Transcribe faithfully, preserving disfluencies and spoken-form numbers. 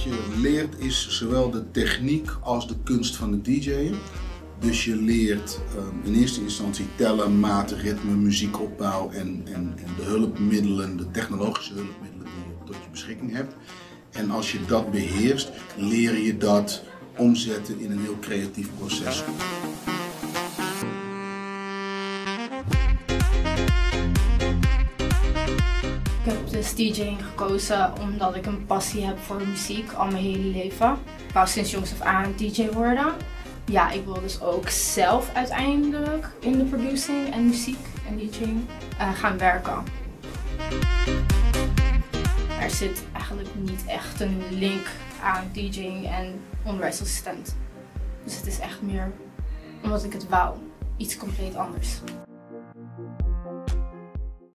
wat je leert is zowel de techniek als de kunst van het D J'en. Dus je leert um, in eerste instantie tellen, maten, ritme, muziekopbouw en, en, en de hulpmiddelen, de technologische hulpmiddelen die je tot je beschikking hebt. En als je dat beheerst, leer je dat omzetten in een heel creatief proces. Ik heb dus DJing gekozen omdat ik een passie heb voor muziek al mijn hele leven. Ik wou sinds jongs af aan D J worden. Ja, ik wil dus ook zelf uiteindelijk in de producing en muziek en DJing uh, gaan werken. Er zit eigenlijk niet echt een link aan DJing en onderwijsassistent. Dus het is echt meer omdat ik het wou. Iets compleet anders.